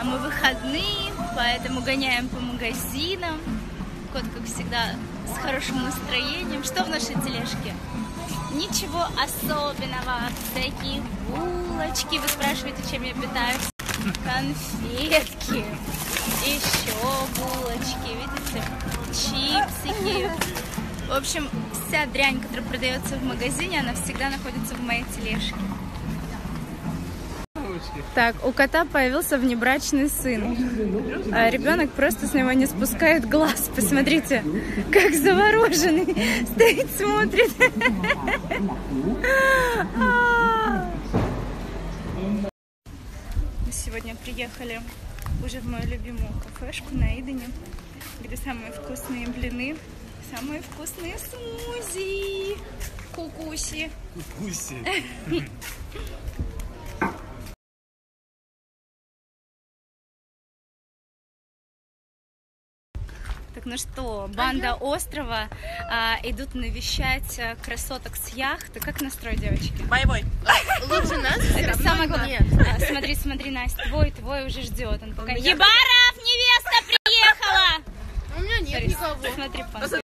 Мы выходные, поэтому гоняем по магазинам. Кот, как всегда, с хорошим настроением. Что в нашей тележке? Ничего особенного. Всякие булочки. Вы спрашиваете, чем я питаюсь? Конфетки. Еще булочки. Видите? Чипсики. В общем, вся дрянь, которая продается в магазине, она всегда находится в моей тележке. Так, у кота появился внебрачный сын. А ребенок просто с него не спускает глаз. Посмотрите, как завороженный стоит, смотрит. Мы сегодня приехали уже в мою любимую кафешку на Идене, где самые вкусные блины, самые вкусные смузи. Кукуси. Кукуси. Так, ну что, банда острова идут навещать красоток с яхты. Как настрой, девочки? Боевой. Лучше нас Это самое главное. Смотри, смотри, Настя, твой уже ждет. Он пока... Ебаров, невеста приехала! У меня нет никого. Смотри,